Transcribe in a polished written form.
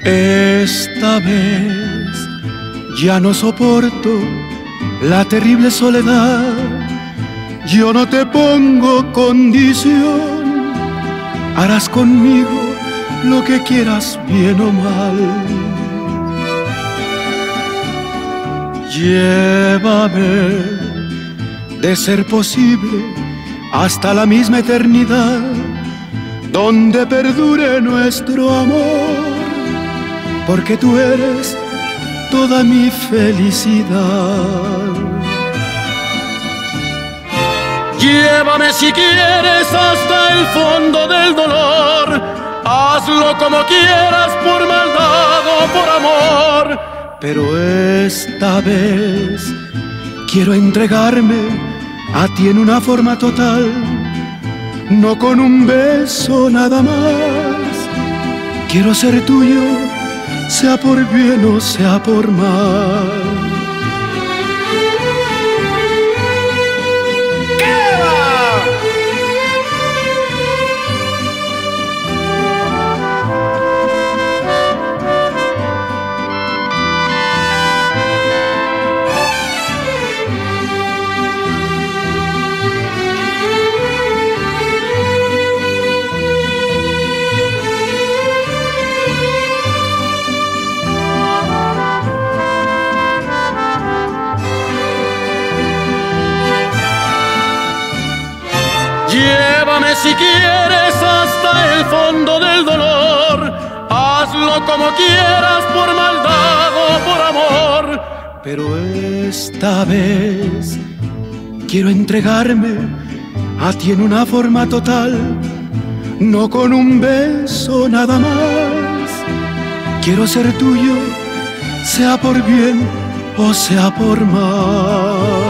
Esta vez ya no soporto la terrible soledad. Yo no te pongo condición, harás conmigo lo que quieras, bien o mal. Llévame, de ser posible, hasta la misma eternidad, donde perdure nuestro amor, porque tú eres toda mi felicidad. Llévame si quieres hasta el fondo del dolor, hazlo como quieras, por maldad o por amor, pero esta vez quiero entregarme a ti en una forma total, no con un beso nada más. Quiero ser tuyo, sea por bien o sea por mal. Llévame si quieres hasta el fondo del dolor, hazlo como quieras, por maldad o por amor, pero esta vez quiero entregarme a ti en una forma total, no con un beso nada más. Quiero ser tuyo, sea por bien o sea por mal.